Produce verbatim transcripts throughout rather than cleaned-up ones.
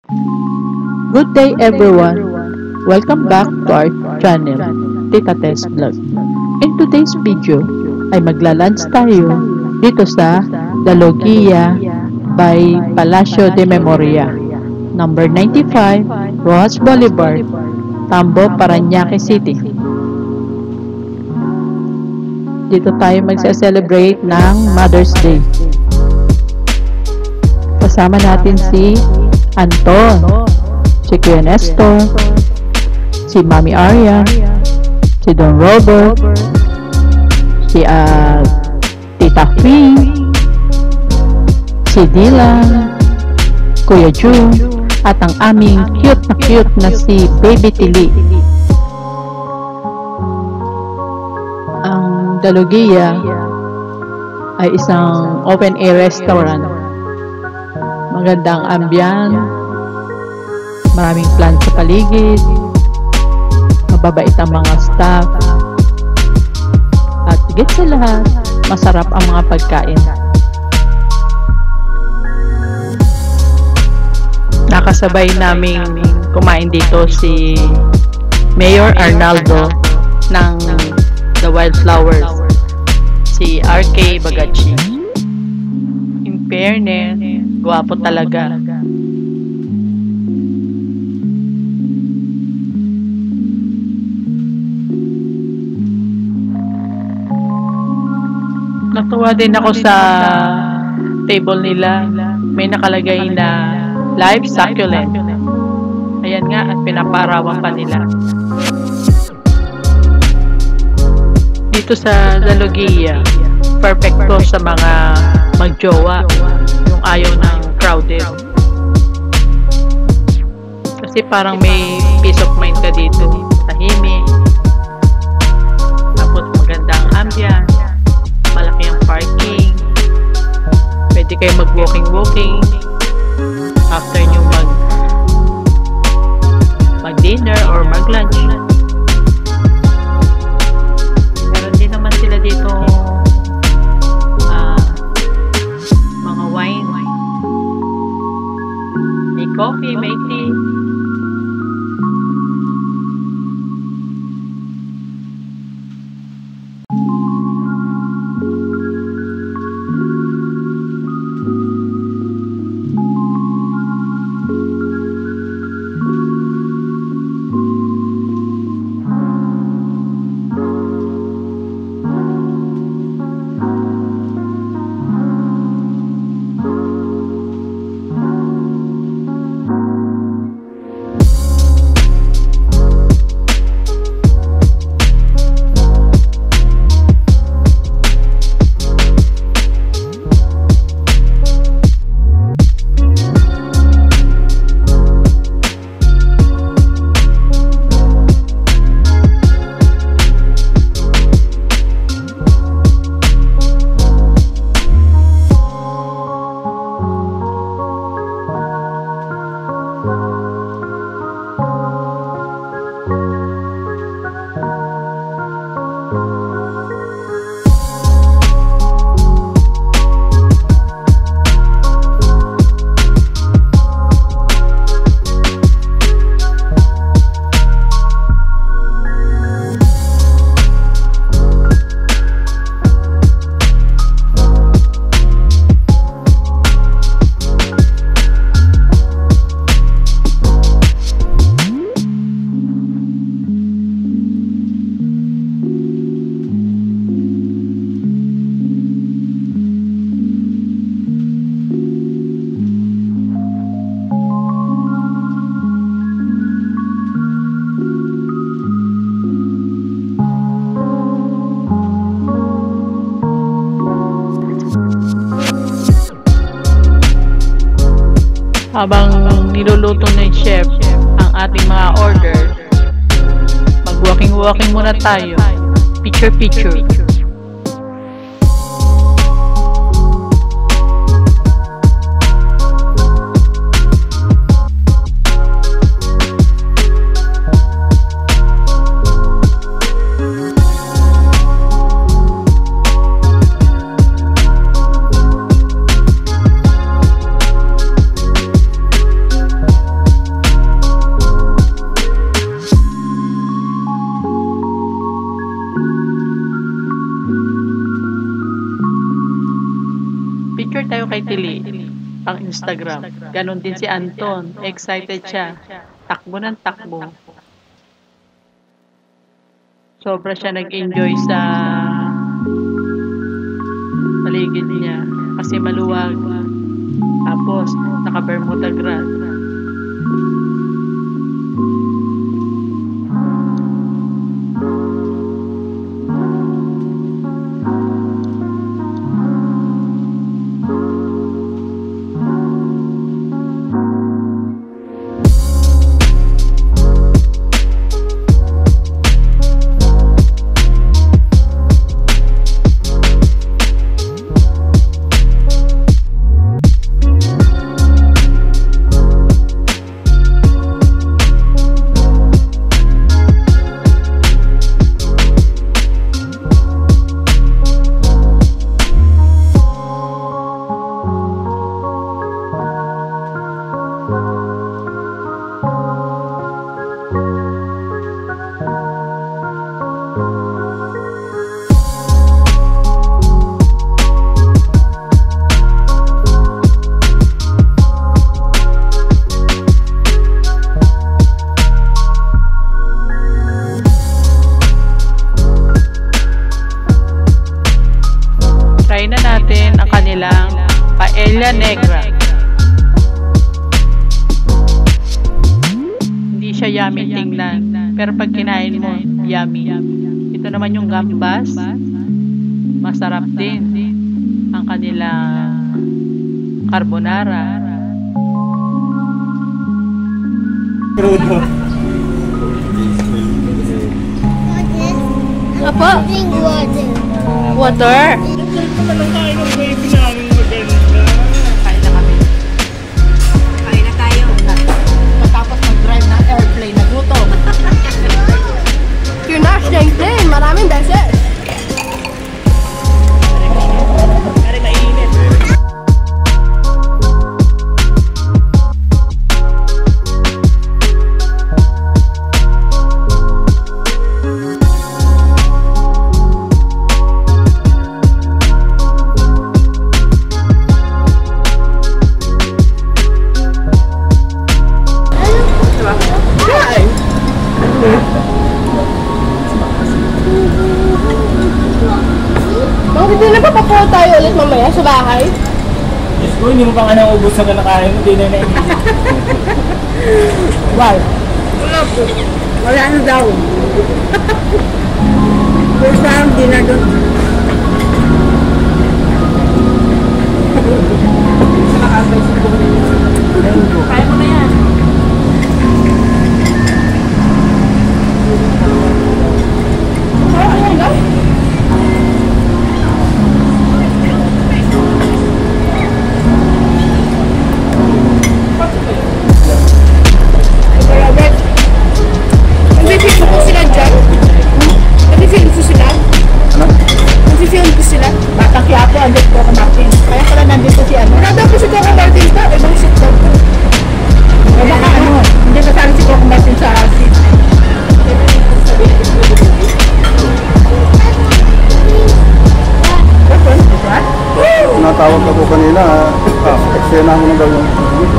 Good day everyone! Welcome back to our channel, Tita Tess Vlog. In today's video ay magla-lunch tayo dito sa Dalogia by Palacio de Memoria, number ninety-five, Rojas Boulevard, Tambo, Parañaque City. Dito tayo magse-celebrate ng Mother's Day. Kasama natin si Anton, si Kuya Nestor, si Mami Arya, si Don Robert, si uh, Tita Fee, si Dylan, Kuya June, at ang aming cute na cute na si Baby Tili. Ang Dalogia ay isang open-air restaurant. Magandang ambyan, maraming plant sa paligid, mababait ang mga staff, at higit sa lahat, masarap ang mga pagkain. Nakasabay naming kumain dito si Mayor Arnaldo ng The Wildflowers, si R K Bagachi. In fairness, gwapo talaga. Natuwa din ako sa table nila. May nakalagay na live succulent. Ayan nga, at pinaparawan pa nila. Dito sa Dalogia, perfecto sa mga magjowa, yung ayaw ng crowded. Kasi parang may peace of mind ka dito. Tahimik. Tapos maganda ang ambience. Malaki ang parking. Pwede kayo mag-walking-walking after nyo mag mag-dinner or mag-lunch. Meron din naman sila dito uh, mga wine. May coffee, may tea. Habang niluluto ng chef ang ating mga order, mag-walking-walking muna tayo. Picture-picture. kay Tili, pang Instagram. Ganon din si Anton. Excited siya. Takbo ng takbo. Sobra siya nag-enjoy sa paligid niya. Kasi maluwag. Tapos, naka-Bermuda grass. Try na natin ang kanilang paella negra. Hindi siya yummy tingnan, pero pag kinain mo, yummy. Ito naman yung gambas. Masarap din ang kanilang carbonara. Crudo. Apa? Water. Kain ng baby namin maganda. Kain na kami. Kain na tayo. Matapos mag-drive ng airplane, nagluto. Kinash na yung plane. Maraming beses. Kari mainit. Bakit hindi na pa po tayo ulit mamaya sa bahay? Diyos ko, hindi mo pa nga naubos na kinakain mo, hindi na naiisip. Why? Wala po. Wala na daw. First time, di na doon. Kaya mo na yan. Kaya na? Nag-film ko sila dyan. Nag-film ko sila. Ano? Nag-film ko sila. Batang Quiapo, andit ko ka Martin. Kaya pala nandito si ano. Wala daw ko si Coco Martin pa. Ibang sit daw ko. O baka ano, hindi kasali si Coco Martin sa seat. Natawag ako kanina, ah, eksena mo na daw yung...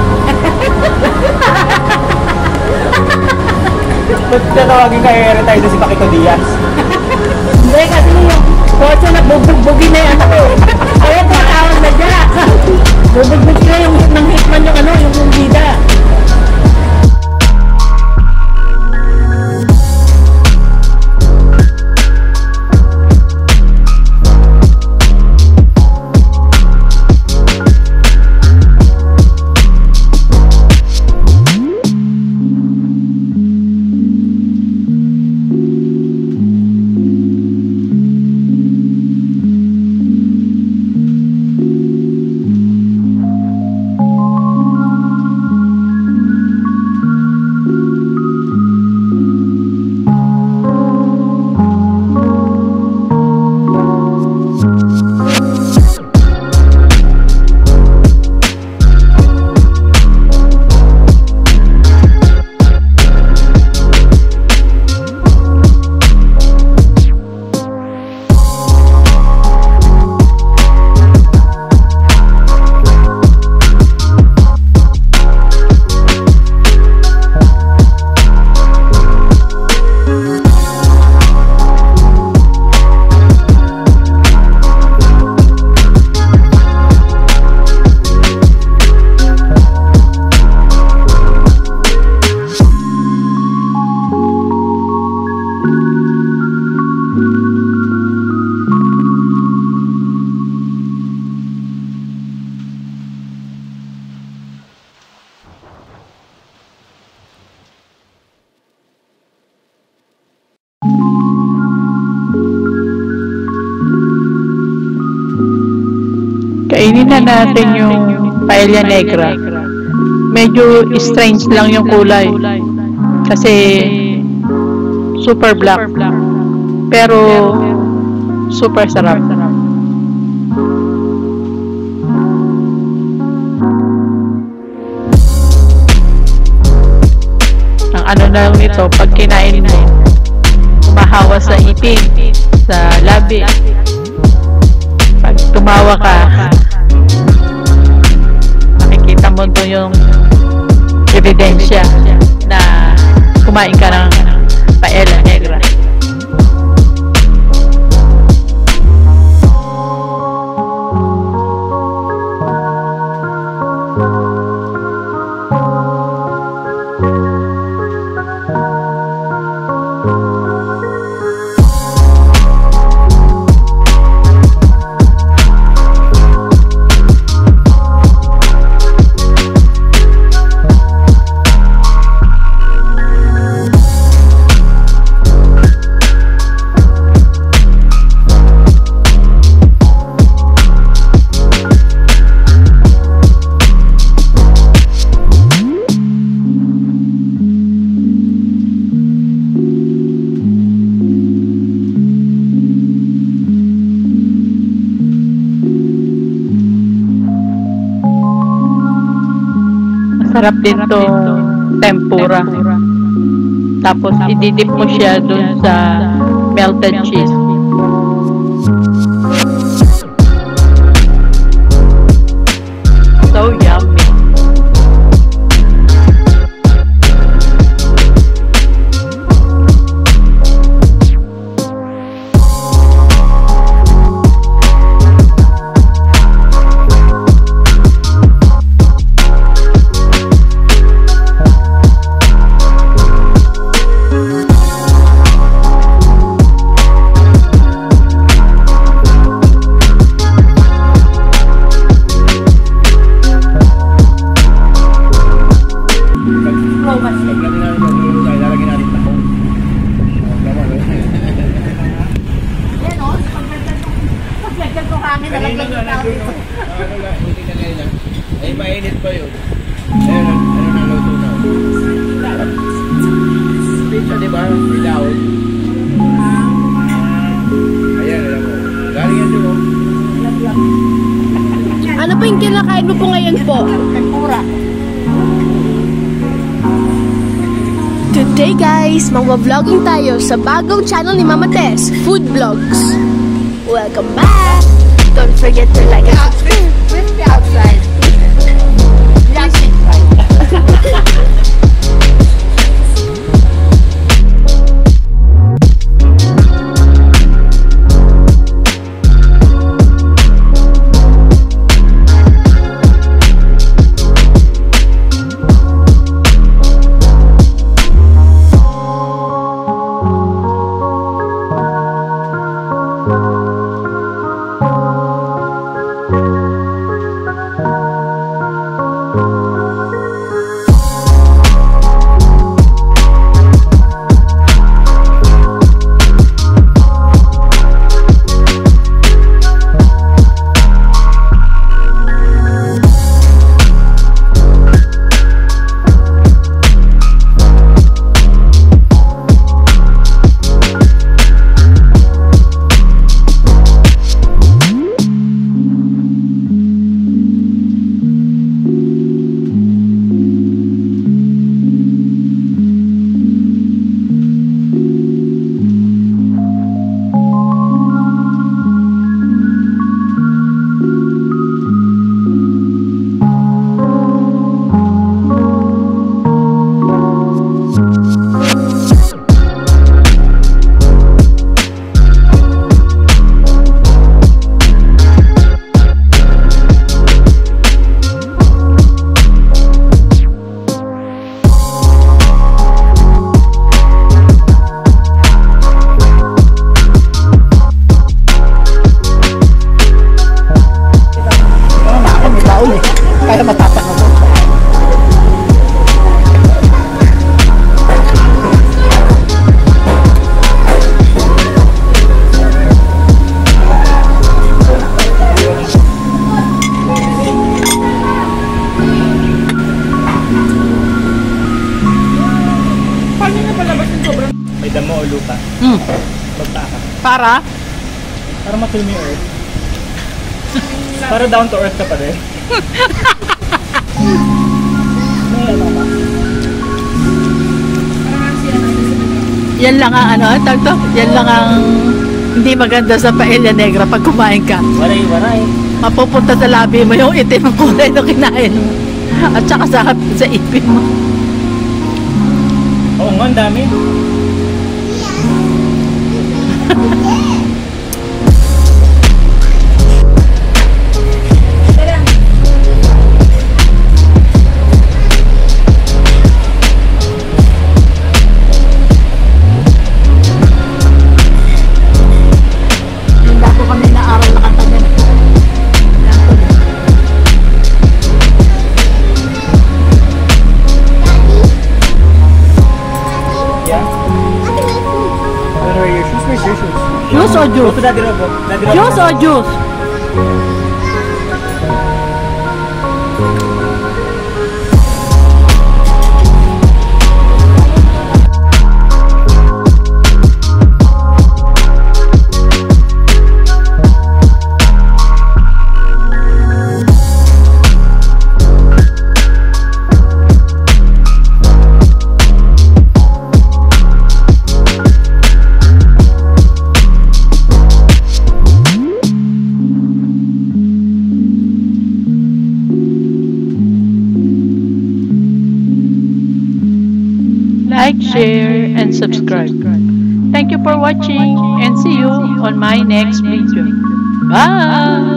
Ba't tatawagin ka i-retire na si Paquito Diaz? Hindi, kasi yung kotse na bugbog-bugin na yan ako. Kaya patawag na dyan. Bugbog-bug sila yung hit ng hitman yung ano, yung bida. Kainin na natin yung paella negra. Medyo strange lang yung kulay. Kasi super black. Pero super sarap. Ang ano na lang nito, pag kinain mo, umahawa sa ipin, sa labi. Pag tumawa ka, makikita mo doon yung ebidensya na kumain ka ng paella negra. Sarap din to tempura. Tapos ididip mo siya dun sa melted cheese. So yummy. Ay, mainit pa yun. Ayun, ano na luto na. Pizza, di ba? Ilaw. Ayan, alam mo. Galing yan doon. Ano po yung kinakain mo po ngayon po? Tempura. Today guys, magwa-vlogging tayo sa bagong channel ni Mama Tess, Food Vlogs. Welcome back! Don't forget to like and subscribe. Crispy outside. Just inside. damo o lupa. Mm. Magpaka. Para? Para ma-feel mo yung earth. Para down to earth ka pa rin. May ano ka? Yan lang ang ano, ang tawag to? Yan lang ang hindi maganda sa paella negra pag kumain ka. Waray, waray. Mapupunta sa labi mo yung itim ng kulay na kinain mo. At saka sa, sa ipin mo. Oo nga, ang dami. Bago kami naaral na kanta niya. Yeah. Where are your shoes? Where's your shoes? Juice o Go juice? to Daddy Robo. Daddy Robo. Juice o juice? Like, share, and subscribe. Thank you for watching and see you on my next video. Bye!